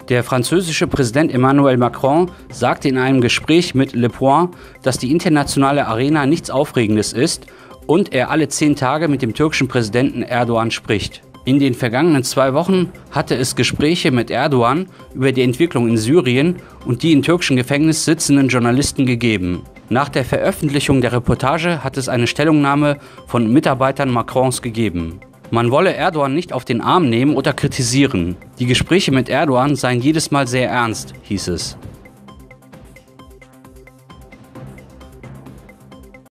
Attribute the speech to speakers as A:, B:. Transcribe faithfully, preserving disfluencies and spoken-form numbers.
A: Der französische Präsident Emmanuel Macron sagte in einem Gespräch mit Le Point, dass die internationale Arena nichts Aufregendes ist und er alle zehn Tage mit dem türkischen Präsidenten Erdogan spricht. In den vergangenen zwei Wochen hatte es Gespräche mit Erdogan über die Entwicklung in Syrien und die in türkischen Gefängnissen sitzenden Journalisten gegeben. Nach der Veröffentlichung der Reportage hat es eine Stellungnahme von Mitarbeitern Macrons gegeben. Man wolle Erdogan nicht auf den Arm nehmen oder kritisieren. Die Gespräche mit Erdogan seien jedes Mal sehr ernst, hieß es.